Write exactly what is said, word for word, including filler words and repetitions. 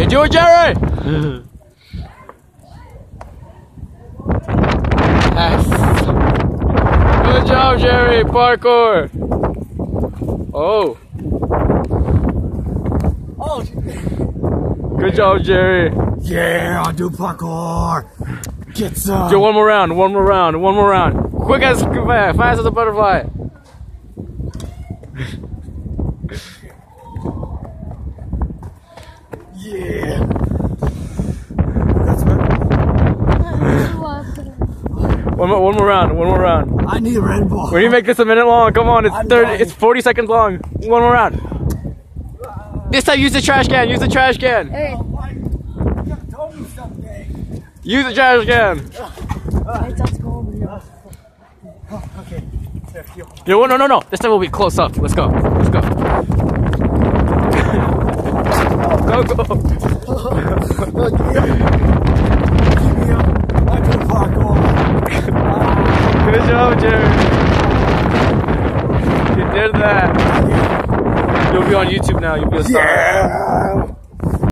Do it, Jerry! Yes. Good job, Jerry. Parkour. Oh. Oh. Good job, Jerry. Yeah, I'll do parkour. Get some. Do one more round. One more round. One more round. Quick as fast as a butterfly. Yeah. That's right. One more, one more round. One more round. I need a Red Bull. When you make this a minute long, come on, it's I'm thirty. dying. It's forty seconds long. One more round. This time, use the trash can. Use the trash can. Hey. Oh, my. You told me something. Use the trash can. Hey, let's go over here. Oh, okay. Yo, no, no, no. This time we'll be close up. Let's go. Let's go. Go, go. I do parkour. Good job, Jerry. You did that. You'll be on YouTube now. You'll be a star. Yeah.